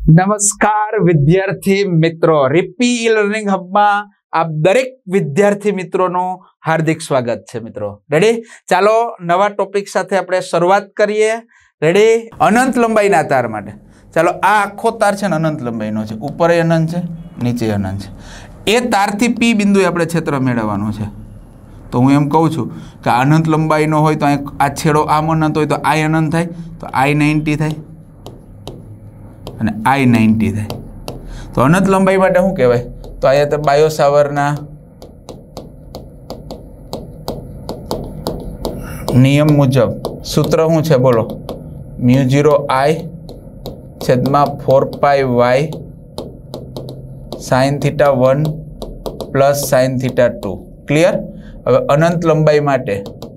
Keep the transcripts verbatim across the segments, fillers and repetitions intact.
નમસ્કાર વિદ્યાર્થી મિત્રો, રીપી ઈ લર્નિંગ હબમાં આપ દરેક વિદ્યાર્થી મિત્રોનું હાર્દિક સ્વાગત છે. મિત્રો રેડી? ચાલો નવા ટોપિક સાથે આપણે શરૂઆત કરીએ. રેડી? અનંત લંબાઈના તાર માટે ચાલો આ આખો તાર છે ને અનંત લંબાઈનો છે, ઉપર અનંત છે, નીચે અનંત છે. એ તારથી પી બિંદુએ આપણે ક્ષેત્ર મેળવવાનું છે. તો હું એમ કહું છું કે અનંત લંબાઈનો હોય તો આ છેડો આમ અનંત હોય તો આઈ અનંત થાય, તો આઈ નાઇન્ટી થાય અને આઈ નાઇન્ટી થાય. તો અનંત લંબાઈ માટે શું કહેવાય? તો અહીંયા તો બાયો સાવરના નિયમ મુજબ સૂત્ર શું છે બોલો? મ્યુ ઝીરો આઈ છેદમાં four pi y sine theta one plus sine theta two. Clear? હવે અનંત લંબાઈ માટે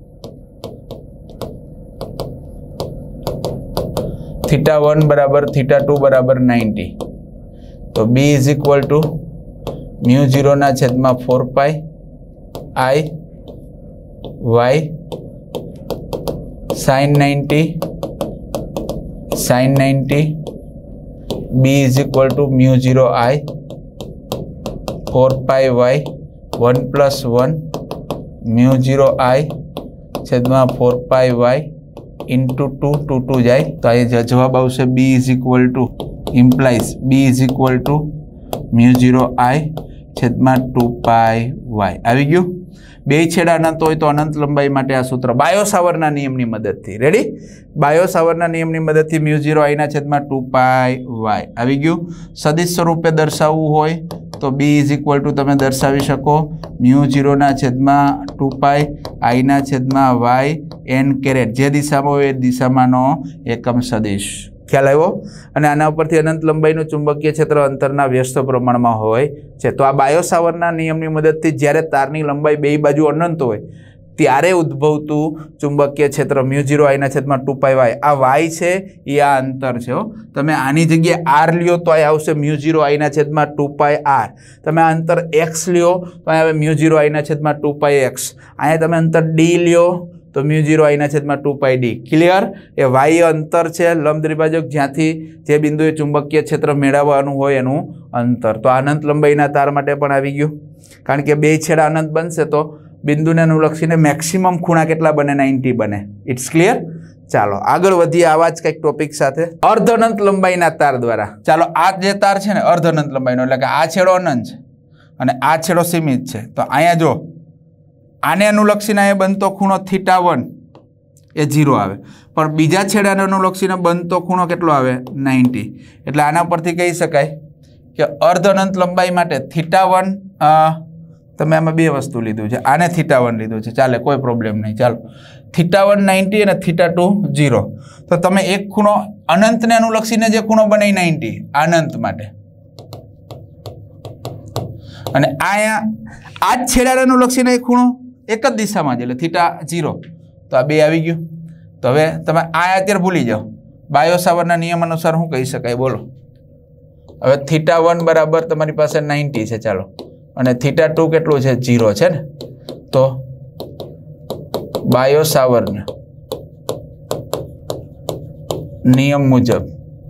થીટા વન બરાબર થીટા ટુ બરાબર નાઇન્ટી. તો B is equal to mu ઝીરોના છેદમાં four pi I y sine ninety sine ninety B is equal to mu zero I four pi y one plus one mu zero I છેદમાં four pi y into two two two જાય તો અહીં જવાબ આવશે B is equal to implies B is equal to mu zero I છેદમાં two pi Y. આવી ગયું? બે છેડા અનંત હોય તો અનંત લંબાઈ માટે આ સૂત્ર બાયો સાવરના નિયમની મદદથી. રેડી? બાયો સાવરના નિયમની મદદથી મ્યુ ઝીરો આઈના છેદમાં ટુ પાઈ વાય. આવી ગયું? સદિશ સ્વરૂપે દર્શાવવું હોય તો બી ઇઝ ઇક્વલ ટુ તમે દર્શાવી શકો મ્યુ ઝીરોના છેદમાં ટુ પાઈ આઈના છેદમાં વાય એન કેરેટ. જે દિશામાં હોય એ દિશામાંનો એકમ સદિશ. ખ્યાલ આવ્યો? અને આના ઉપરથી અનંત લંબાઈનું ચુંબકીય ક્ષેત્ર અંતરના વ્યસ્ત પ્રમાણમાં હોય છે. તો આ બાયો સાવરના નિયમની મદદથી જ્યારે તારની લંબાઈ બે બાજુ અનંત હોય ત્યારે ઉદ્ભવતું ચુંબકીય ક્ષેત્ર મ્યુ ઝીરો આઈના છેદમાં ટુ પાઈ વાય. આ વાય છે એ આ અંતર છે. તમે આની જગ્યાએ આર લ્યો તો આ આવશે મ્યુ ઝીરો આઈના છેદમાં ટુ પાઈ આર. તમે આ અંતર એક્સ લ્યો તો આ આવે મ્યુ ઝીરો આઈના છેદમાં ટુ પાઈ એક્સ. અહીંયા તમે અંતર ડી લ્યો તો મ્યુ ઝીરો આઈના છેદમાં ટુ પાઈ ડી. ક્લિયર? એ વાય અંતર છે લંબ દ્વિભાજક જ્યાંથી જે બિંદુએ ચુંબકીય ક્ષેત્ર મેળવવાનું હોય એનું અંતર. તો અનંત લંબાઈના તાર માટે પણ આવી ગયું, કારણ કે બે છેડા અનંત બનશે તો બિંદુને અનુલક્ષીને મેક્સિમમ ખૂણા કેટલા બને? નાઇન્ટી બને. It's clear? ચાલો આગળ વધીએ આવા જ કંઈક ટોપિક સાથે. અર્ધ અનંત લંબાઈના તાર દ્વારા ચાલો આ જે તાર છે ને અર્ધ અનંત લંબાઈનો, એટલે કે આ છેડો અનંત છે અને આ છેડો સીમિત છે. તો અહીંયા જો આને અનુલક્ષીને અહીંયા બનતો ખૂણો થીટા વન એ ઝીરો આવે, પણ બીજા છેડાને અનુલક્ષીને બનતો ખૂણો કેટલો આવે? નાઇન્ટી. એટલે આના પરથી કહી શકાય કે અર્ધ અનંત લંબાઈ માટે થીટા વન તમે આમાં બે વસ્તુ લીધું છે, આને થીટા વન લીધું છે, ચાલે કોઈ પ્રોબ્લેમ નહીં. ચાલો થીટા વન નાઇન્ટી અને થીટા ટુ ઝીરો. તો તમે એક ખૂણો અનંતને અનુલક્ષીને જે ખૂણો બને નાઇન્ટી અનંત માટે, અને અહીંયા આ જ છેડાને અનુલક્ષીને એક ખૂણો એક જ દિશામાં છે એટલે થીટા ઝીરો. તો આ બે આવી ગયું. તો હવે તમે આ અત્યારે ભૂલી જાઓ. બાયો સાવરના નિયમ અનુસાર શું કહી શકાય બોલો? હવે થીટા વન બરાબર તમારી પાસે નાઇન્ટી છે, ચાલો, અને થીટા ટુ કેટલું છે? ઝીરો છે ને. તો બાયો સાવરના નિયમ મુજબ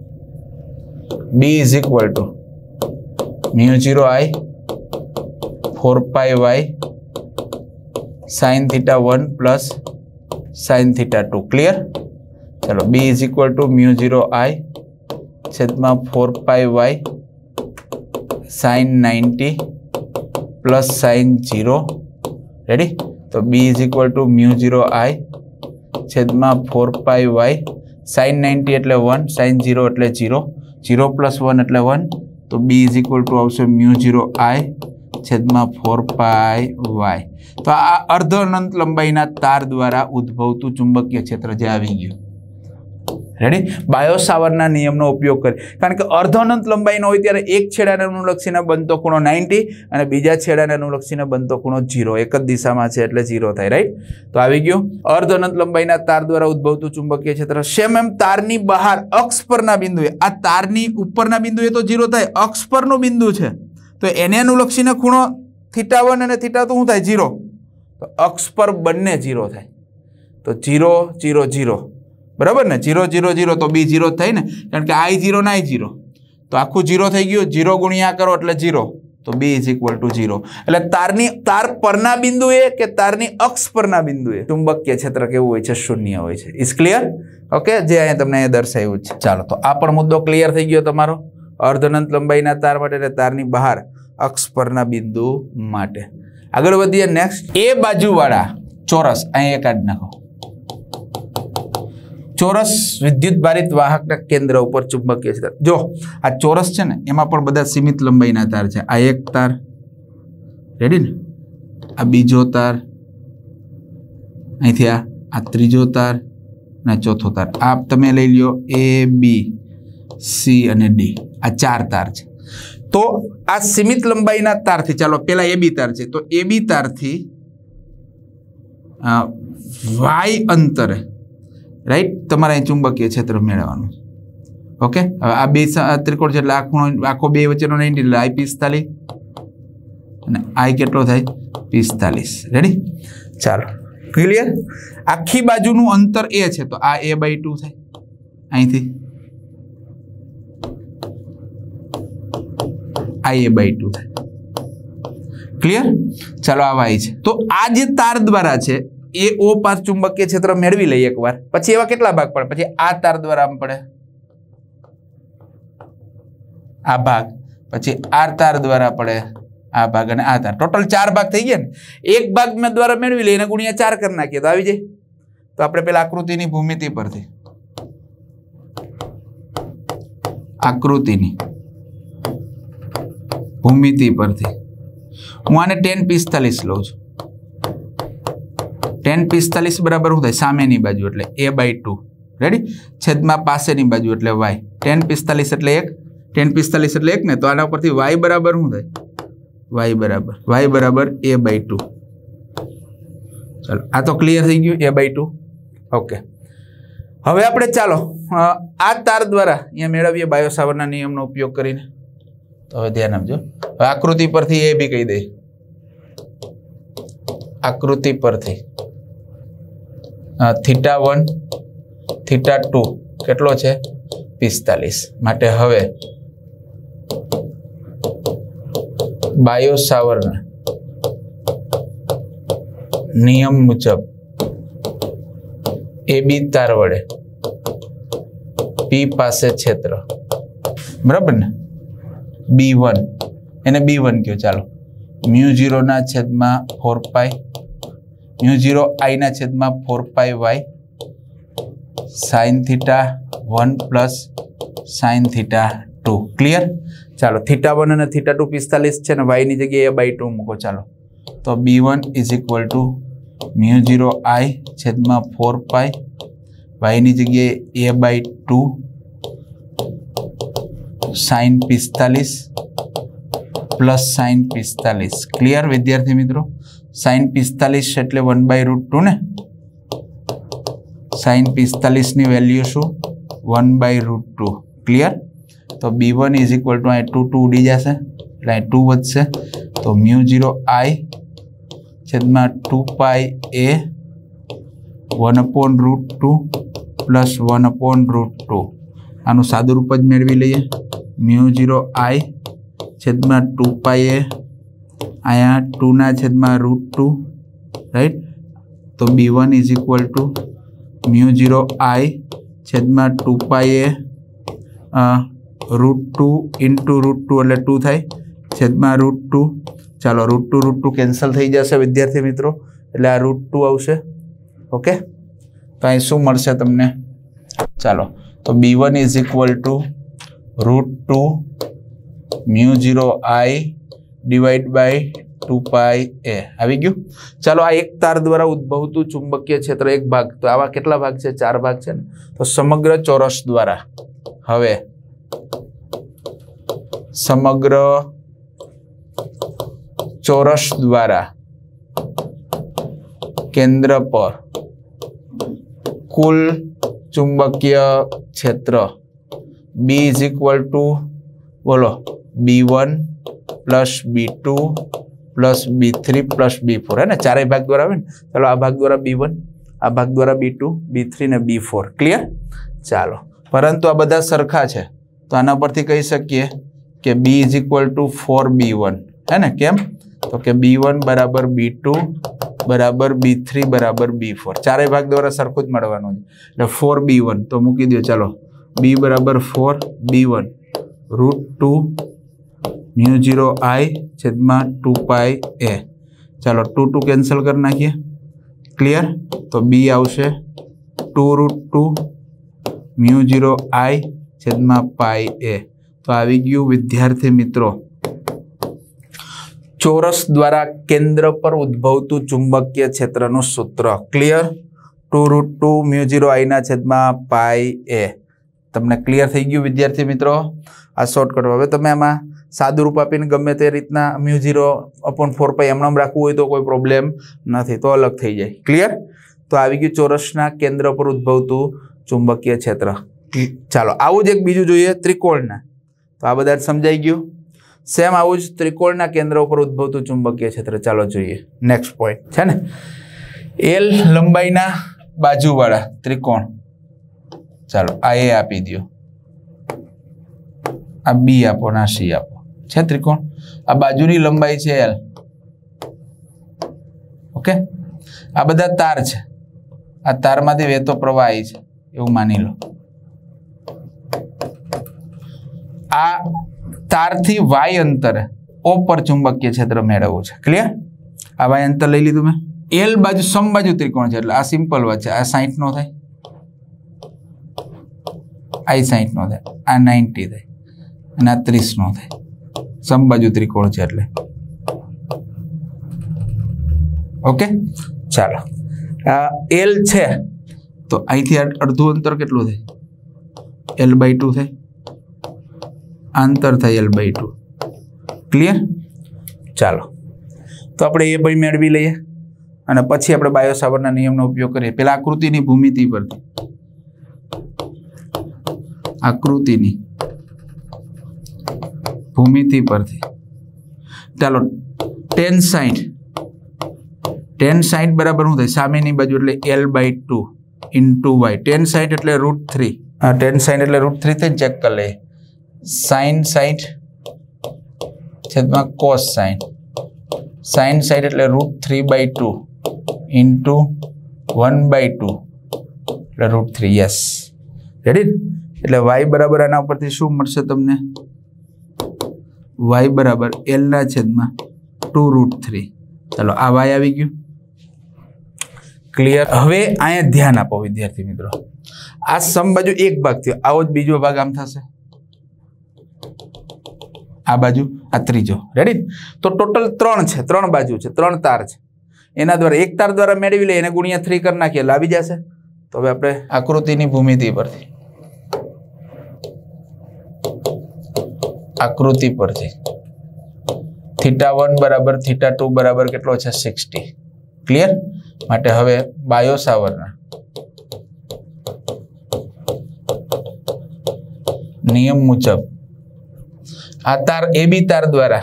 B is equal to mu zero I four pi y sine theta one plus sine theta two. Clear? ચલો B is equal to mu zero I છેદમાં four pi y sine ninety plus sine zero. Ready? તો B is equal to mu zero I છેદમાં four pi y sine ninety એટલે one, sine zero એટલે zero, zero plus one એટલે one. તો B is equal to આવશે mu zero I છેદમાં four pi Y. તો આ અર્ધ અનંત લંબાઈના તાર દ્વારા ઉદ્ભવતું ચુંબકીય ક્ષેત્ર જે આવી ગયું. રેડી? બાયો સાવરના નિયમનો ઉપયોગ કરી, કારણ કે અર્ધ અનંત લંબાઈનો હોય ત્યારે એક છેડાને અનુલક્ષીને બનતો ખૂણો નાઇન્ટી અને બીજા છેડાને અનુલક્ષીને બનતો ખૂણો ઝીરો. એક જ દિશામાં છે એટલે ઝીરો થાય. રાઈટ? તો આવી ગયું અર્ધ અનંત લંબાઈના તાર દ્વારા ઉદ્ભવતું ચુંબકીય ક્ષેત્ર. સેમ એમ તારની બહાર અક્ષ પરના બિંદુએ, આ તારની ઉપરના બિંદુએ તો ઝીરો થાય, અક્ષ પરનું બિંદુ છે તો એને અનુલક્ષીને ખૂણો થીટા વન અને થીટા ટુ શું થાય? ઝીરો. તો અક્ષ પર બંને ઝીરો થાય. તો ઝીરો ઝીરો ઝીરો બરાબર ને, જીરો જીરો જીરો તો બી જીરો થાય ને, કારણ કે આઈ જીરો ને આઈ જીરો. તો આખું જીરો થઈ ગયું, જીરો ગુણ્યા કરો એટલે જીરો, તો B is equal to zero. એટલે તારની તાર પરના બિંદુએ કે તારની અક્ષ પરના બિંદુએ ચુંબકીય ક્ષેત્ર કેવું હોય છે? શૂન્ય હોય છે. Is clear? ઓકે, જે અહીંયા તમને અહીંયા દર્શાવ્યું છે. ચાલો, તો આ પણ મુદ્દો ક્લિયર થઈ ગયો તમારો અર્ધ અનંત લંબાઈના તાર માટે, એટલે તારની બહાર અક્ષ પરના બિંદુ માટે. આગળ વધીએ. નેક્સ્ટ, એ બાજુવાળા ચોરસ અહીંયા કાઢી નાખો. ચોરસ વિદ્યુત ભારિત વાહકના કેન્દ્ર ઉપર ચુંબકીય ક્ષેત્ર. જો આ ચોરસ છે ને, એમાં પણ બધા સીમિત લંબાઈના તાર છે. આ એક તાર, રેડી ને? આ બીજો તાર, અહીંથી આ આ ત્રીજો તાર અને ચોથો તાર. આ તમે લઈ લ્યો એ, બી, સી અને ડી. આ ચાર તાર છે. તો આ સીમિત લંબાઈના તારથી, ચાલો પેલા એ બી તાર છે, તો એ બી તારથી વાય અંતરે, રાઈટ, તમારે અહીં ચુંબકીય ક્ષેત્ર મેળવવાનું. ઓકે, હવે આ બે ત્રિકોણ છે એટલે આ ખૂણો આખો બે વચ્ચેનો નાઇન્ટી, એટલે આઈ પિસ્તાલીસ અને આઈ કેટલો થાય? પિસ્તાલીસ. રેડી? ચાલો, ક્લિયર? આખી બાજુનું અંતર એ છે, તો આ એ બાય ટુ થાય અહીંથી, આ એ બાય ટુ થાય. ક્લિયર? ચાલો, આ વાય છે. તો આ જે તાર દ્વારા છે એ ઓ પાસ ચુંબકીય ક્ષેત્ર મેળવી લઈએ એકવાર. પછી એવા કેટલા ભાગ પડે? પછી આ તાર દ્વારા આમ પડે, આ ભાગ, પછી આ તાર દ્વારા પડે આ ભાગ અને આ તાર. ટોટલ ચાર ભાગ થઈ ગયા ને. એક ભાગ મેં દ્વારા મેળવી લઈએ, એને ગુણ્યા ચાર કરી નાખીએ તો આવી જાય. તો આપણે પેલા આકૃતિની ભૂમિતિ પરથી, આકૃતિની ભૂમિતિ પરથી હું આને ટેન પિસ્તાલીસ લઉં છું. ટેન પિસ્તાલીસ બરાબર શું થાય? સામેની બાજુ એટલે એ બાય ટુ, રેડી? છેદમાં પાસેની બાજુ એટલે વાય. ટેન પિસ્તાલીસ એટલે એક, ટેન પિસ્તાલીસ એટલે એક ને, તો આના પરથી વાય બરાબર શું થાય? વાય બરાબર વાય બરાબર એ બાય ટુ. ચાલો, આ તો ક્લિયર થઈ ગયું, એ બાય ટુ. ઓકે, હવે આપણે ચાલો આ તાર દ્વારા અહીંયા મેળવીએ બાયો સાવરના નિયમનો ઉપયોગ કરીને. તો હવે ધ્યાન આપજો. હવે આકૃતિ પરથી એ બી કહી દે. આકૃતિ પરથી થીટા વન થીટા ટુ કેટલો છે? પિસ્તાલીસ. માટે હવે બાયો સાવરના નિયમ મુજબ એ બી તાર વડે પી પાસે ક્ષેત્ર, બરાબર ને? બી વન, એને બી વન કયો. ચાલો, મ્યુ ઝીરો ના છેદમાં four pi, mu zero I ના છેદમાં four pi y sine theta one plus sine theta two. Clear? ચાલો, થીટા વન અને થીટા ટુ પિસ્તાલીસ છે ને, વાય ની જગ્યાએ એ બાય ટુ મૂકો. ચાલો, તો B one is equal to mu zero I છેદમાં ફોર પાઈ, વાય ની જગ્યાએ એ બાય ટુ સાઇન પિસ્તાલીસ પ્લસ સાઇન પિસ્તાલીસ. ક્લિયર વિદ્યાર્થી મિત્રો? સાઇન પિસ્તાલીસ એટલે વન બાય રૂટ ટુ ને, સાઇન પિસ્તાલીસ ની વેલ્યુ શું? One by root two. Clear? તો B one is equal to અહીં ટુ ટુ ઉડી જશે એટલે અહીં ટુ વધશે, તો મ્યુ ઝીરો આઈ છેદમાં two pi a one upon root two plus one upon root two. આનું સાદું રૂપ જ મેળવી લઈએ. મ્યુ ઝીરો આઈ છેદમાં ટુ પાઈ એ, અહીંયા ટુ ના છેદમાં રૂટ ટુ, રાઈટ? તો B one is equal to mu zero I છેદમાં two pi a root two into root two એટલે ટુ થાય, છેદમાં રૂટ ટુ. ચાલો, root two root two cancel થઈ જશે વિદ્યાર્થી મિત્રો, એટલે આ રૂટ ટુ આવશે. ઓકે, તો અહીં શું મળશે તમને? ચાલો, તો B one is equal to root two mu zero I divide by two pi a આવી ગયું. ચાલો, આ એક તાર દ્વારા ઉદ્ભવતું ચુંબકીય ક્ષેત્ર એક ભાગ, તો આવા કેટલા ભાગ છે? ચાર ભાગ છે ને. તો સમગ્ર ચોરસ દ્વારા, હવે સમગ્ર ચોરસ દ્વારા કેન્દ્ર પર કુલ ચુંબકીય ક્ષેત્ર બી ઇઝ ઇક્વલ ટુ, બોલો, B one plus B two plus B three plus B four, હે ને? ચારેય ભાગ દ્વારા આવે ને. ચાલો, આ ભાગ દ્વારા બી વન, આ ભાગ દ્વારા બી ટુ, બી થ્રી ને બી ફોર. ક્લિયર? ચાલો, પરંતુ આ બધા સરખા છે, તો तो आना परथी कही सकीए कि B is equal to four B one है ने केम तो कि बी वन बराबर बी टू बराबर बी थ्री बराबर बी फोर चारे भाग द्वारा सरखुं ज मळवानुं छे એટલે फोर बी वन तो मूकी दो चलो बी बराबर four B one root two mu zero I छेदमां टू पाई ए चलो टू टू कैंसल कर नाखीए क्लियर तो बी आवशे two root two mu zero I छेदमां पाई ए तो आवी गयुं विद्यार्थी मित्रों चौरस द्वारा केंद्र पर उद्भवतुं चुंबकीय क्षेत्रनुं सूत्र clear two root two mu zero I ना छेदमां पाई ए तमने क्लियर थई गयुं विद्यार्थी मित्रों आ शॉर्टकट हवे तमे आमां सादुं रूप आपीने गमे ते रीतना mu zero upon four pi एमनेम राखवुं होय तो कोई प्रॉब्लेम नथी तो अलग थई जाय क्लियर तो आवी गयुं चौरसना केंद्र पर उद्भवतुं चुंबकीय क्षेत्र चालो आवुं ज एक बीजुं जोईए त्रिकोणना तो आ बधा समजाई गयुं सेम आवुं ज त्रिकोणना केंद्र पर उद्भवतुं चुंबकीय क्षेत्र चालो जोईए नेक्स्ट पॉइंट छे ने एल लंबाईना बाजुवाळा त्रिकोण चालो आ ए आपी दो आ बी आपो ना सी आपो छे त्रिकोण आ बाजुनी लंबाई छे एल ओके आ बधा तार छे आ तारमांथी वहेतो प्रवाह आई छे एवुं मानी लो आ तारथी वाय अंतरे ओ पर चुंबकीय क्षेत्र मेळववुं छे क्लियर आ वाय अंतर लई लीधुं मैं एल बाजू समबाजू त्रिकोण छे એટલે આ સિમ્પલ વાત છે આ साठ નો થાય આ साठ નો થાય આ नब्बे થાય અને આ तीस નો થાય સમબાજુ ત્રિકોણ છે એટલે ઓકે ચાલો આ એલ છે તો અહીંથી અડધું અંતર કેટલું થાય એલ બાય ટુ થાય अंतर थाय एल बाय टू क्लियर चलो तो આપણે એ ભાઈ મેળવી લઈએ અને પછી આપણે બાયો-સાવર્ટના નિયમનો ઉપયોગ કરીએ પહેલા આકૃતિની ભૂમિતિ પરથી આકૃતિની ભૂમિતિ પરથી ચાલો tan साठ tan साठ बराबर શું થાય સામેની બાજુ એટલે l by two into y tan साठ એટલે રૂટ થ્રી આ tan साठ એટલે રૂટ થ્રી થાય ચેક કરી લઈએ साइन साठ छेदमां cos साठ साइन साठ એટલે root three by two into one by two એટલે रूट थ्री यस रेडी એટલે y बराबर આના ઉપરથી શું મળશે તમને y बराबर l ના છેદમાં टू रूट थ्री चलो આ y આવી ગયું क्लियर હવે અહીંયા ધ્યાન આપો વિદ્યાર્થી મિત્રો આ સમબાજુ એક ભાગ થયો આવો જ બીજો ભાગ આમ થશે आ बाजू आ त्रीजो रेडी तो टोटल त्रण छे त्रण बाजू छे त्रण तार छे एना द्वारा एक तार द्वारा मेळवी ले एने गुणिया थ्री कर नाखीए એટલે આવી જશે તો હવે આપણે આકૃતિની ભૂમિતિ પરથી આકૃતિ પરથી थीटा वन बराबर थीटा टू बराबर કેટલો છે सिक्सटी क्लियर માટે હવે બાયો-સાવર્ટના નિયમ મુજબ आ तार ए बी तार द्वारा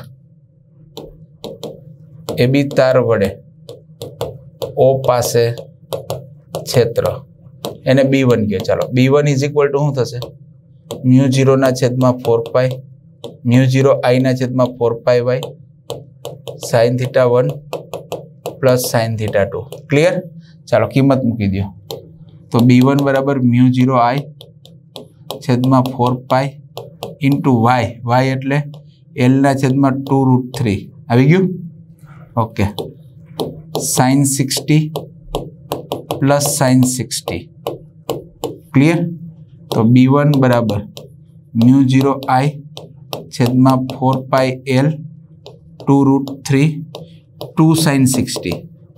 ए बी तार वडे ओ पासे क्षेत्र एने बी वन कहे चलो B one is equal to शू थशे म्यू जीरो ना छेदमां four pi mu zero I ना छेदमां four pi y sine theta one plus sine theta two clear चलो कीमत मूकी दो तो बी वन बराबर म्यू जीरो आई छेदमां four pi into y y एटले एल ना छेदमां टू रूट थ्री आवी गयुं okay sine sixty plus sine sixty clear तो बी वन बराबर म्यू जीरो आई छेदमां four pi l two root three two sine sixty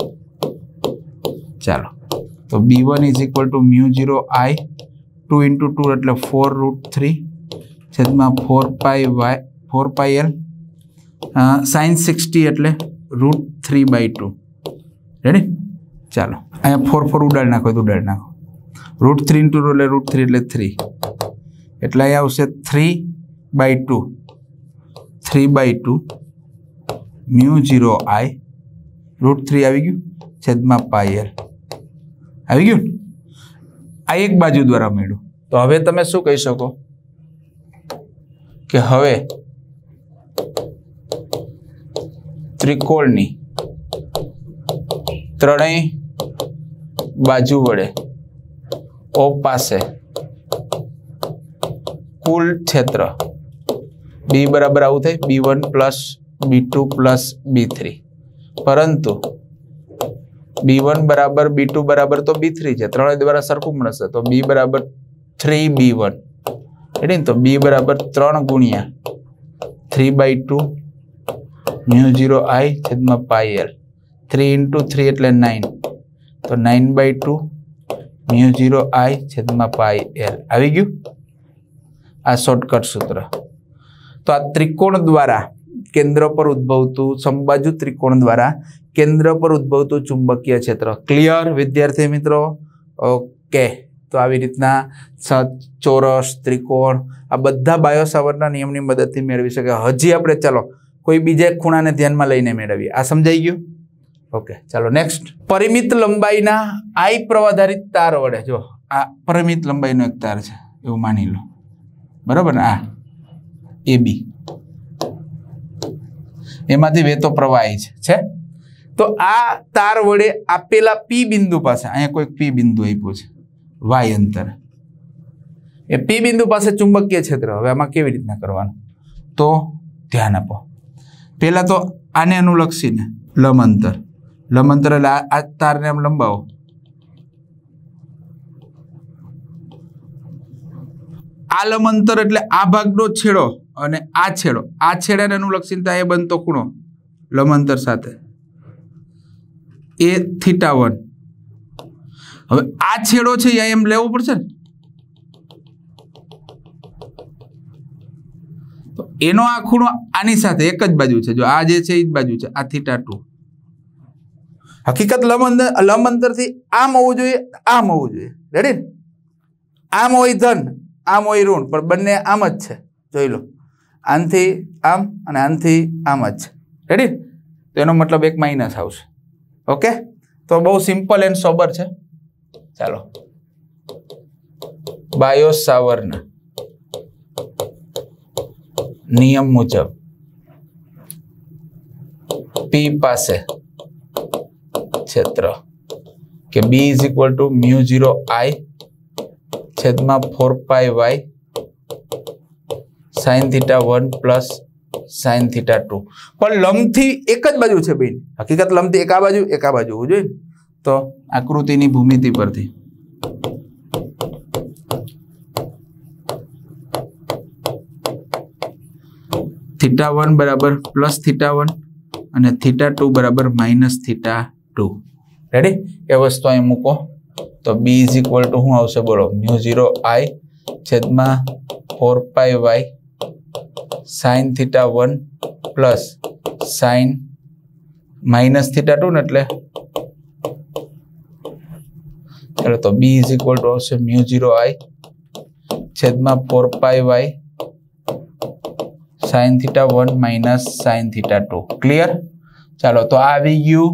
चलो तो B one is equal to mu zero I two into two एटले four root three छेदमां four pi y four pi l sine sixty एटले root three by two ready चलो अँ four four उडाड़ी नाखो उडाड़ी नाखो रूट थ्री इंटू एटले रूट थ्री एटले थ्री एटले अँ आवशे three by two three by to mu zero I root three I गयु छेदमां पाई एल आई गयु आ एक बाजू द्वारा मेळ्युं तो हवे तमे शुं कही शको કે હવે ત્રિકોણની ત્રણેય બાજુ વડે ઓ પાસે કુલ ક્ષેત્ર બી બરાબર આવું થાય B one plus B two plus B three, પરંતુ બી વન બરાબર બી ટુ બરાબર તો બી થ્રી છે, ત્રણેય દ્વારા સરખું મળશે તો બી બરાબર થ્રી બી વન, એટલે તો બી બરાબર ત્રણ ગુણ્યા three by two mu zero I છેદમાં pi l, three into three એટલે નાઇન, તો nine by two mu zero I છેદમાં પાઈ એલ આવી ગયું. આ શોર્ટકટ સૂત્ર. તો આ ત્રિકોણ દ્વારા કેન્દ્ર પર ઉદ્ભવતું સમબાજુ ત્રિકોણ દ્વારા કેન્દ્ર પર ઉદ્ભવતું ચુંબકીય ક્ષેત્ર. ક્લિયર વિદ્યાર્થી મિત્રો? ઓકે. તો આવી રીતના ચોરસ, ત્રિકોણ આ બધા બાયો સાવરના નિયમની મદદથી મેળવી શકે. હજી આપણે ચાલો કોઈ બીજા ખૂણાને ધ્યાનમાં લઈને મેળવીએ. આ સમજાઈ ગયું? ઓકે, ચાલો નેક્સ્ટ. પરિમિત લંબાઈના આઈ પ્રવાધારિત તાર વડે, જો આ પરિમિત લંબાઈનો એક તાર છે એવું માની લો, બરાબર ને? આ એ બી એમાંથી વહેતો પ્રવાહ છે. તો આ તાર વડે આપેલા પી બિંદુ પાસે, અહીંયા કોઈ પી બિંદુ આપ્યું છે વાય અંતર, એ પી બિંદુ પાસે ચુંબકીય ક્ષેત્ર. હવે આમાં કેવી રીતના કરવાનું? તો ધ્યાન આપો. પહેલા તો આને અનુલક્ષીને લંબ અંતર, લંબ અંતર એટલે આ તારને આમ લંબાવો, આ લંબ અંતર એટલે આ ભાગનો છેડો અને આ છેડો, આ છેડાને અનુલક્ષીને એ બનતો ખૂણો લંબ અંતર સાથે એ થીટા વન. હવે આ છેડો છે એ એમ લેવો પડશે ને, તો એનો આ ખૂણો આની સાથે એક જ બાજુ છે, જો આ જે છે એ જ બાજુ છે, આ થીટા ટુ. હકીકત લંબ અંતર લંબ અંતરથી આમ હોવું જોઈએ, આમ હોવું જોઈએ. રેડી? આમ હોય ધન, આમ હોય ઋણ, પણ બંને આમ જ છે. જોઈ લો, આનથી આમ અને આનથી આમ જ છે. રેડી? તો એનો મતલબ એક માઇનસ આવશે. ઓકે, તો બહુ સિમ્પલ એન્ડ સોબર છે. ચાલો, બાયો સાવરના નિયમ મુજબ પી પાસે ક્ષેત્ર કે B is equal to mu zero I છેદમાં four pi y sine theta one plus sine theta two. પણ લંબથી એક જ બાજુ છે બેન. હકીકત લંબથી એક આ બાજુ એક આ બાજુ હોવું જોઈએ. તો આકૃતિની ભૂમિતિ પરથી થીટા વન બરાબર પ્લસ થીટા વન અને થીટા ટુ બરાબર માઇનસ થીટા ટુ. રેડી? એ વસ્તુ અહીં મૂકો તો બી ઇઝ ઇક્વલ ટુ શું આવશે બોલો? મ્યુ ઝીરો આઈ છેદમાં four pi y sine theta one plus sine minus theta two ને એટલે ચાલો તો બી ઇઝ ઇક્વલ ટુ આવશે મ્યુ ઝીરો આઈ છેદમાં four pi y sine theta one minus sine theta two. Clear? ચાલો, તો આ આવી ગયું.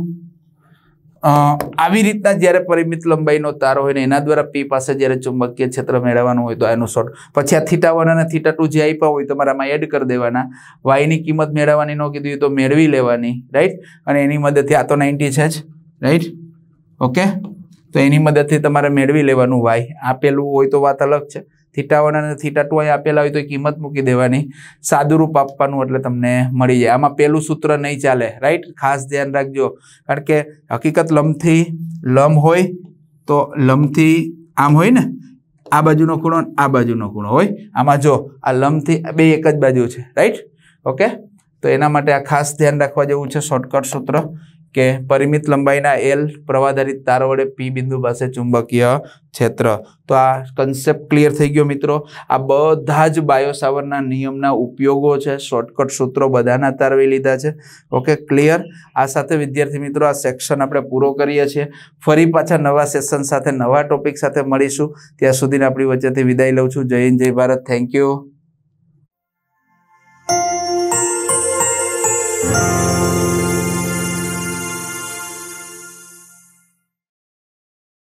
આવી રીતના જ્યારે પરિમિત લંબાઈનો તાર હોય ને એના દ્વારા પી પાસે જ્યારે ચુંબકીય ક્ષેત્ર મેળવવાનું હોય તો એનું શોર્ટ, પછી આ થીટા વન અને થીટા ટુ જે આપ્યા હોય તમારે આમાં એડ કરી દેવાના. વાયની કિંમત મેળવવાની ન કીધી હોય તો મેળવી લેવાની. રાઈટ? અને એની મદદથી આ તો નાઇન્ટી છે જ. રાઈટ? ઓકે, તો એની મદદથી તમારે મેળવી લેવાનું વાય. આપેલું હોય તો વાત અલગ છે. થીટા વન અને થીટા ટુ અહીં આપેલા હોય તો કિંમત મૂકી દેવાની, સાદુરૂપ આપવાનું એટલે તમને મળી જાય. આમાં પેલું સૂત્ર નહીં ચાલે. રાઈટ? ખાસ ધ્યાન રાખજો, કારણ કે હકીકત લંબથી લંબ હોય તો લંબથી આમ હોય ને, આ બાજુનો ખૂણો આ બાજુનો ખૂણો હોય. આમાં જો આ લંબથી બે એક જ બાજુ છે. રાઈટ? ઓકે, તો એના માટે આ ખાસ ધ્યાન રાખવા જેવું છે. શોર્ટકટ સૂત્ર કે પરિમિત લંબાઈના એલ પ્રવાધારિત તાર વડે પી બિંદુ પાસે ચુંબકીય ક્ષેત્ર. તો આ કન્સેપ્ટ ક્લિયર થઈ ગયો મિત્રો. આ બધા જ બાયો સાવરના નિયમના ઉપયોગો છે. શોર્ટકટ સૂત્રો બધાના તારવી લીધા છે. Okay, clear? આ સાથે વિદ્યાર્થી મિત્રો આ સેક્શન આપણે પૂરો કરીએ છીએ. ફરી પાછા નવા સેશન સાથે નવા ટોપિક સાથે મળીશું. ત્યાં સુધીને આપણી વચ્ચેથી વિદાય લઉં છું. જય હિન્દ, જય ભારત. Thank you.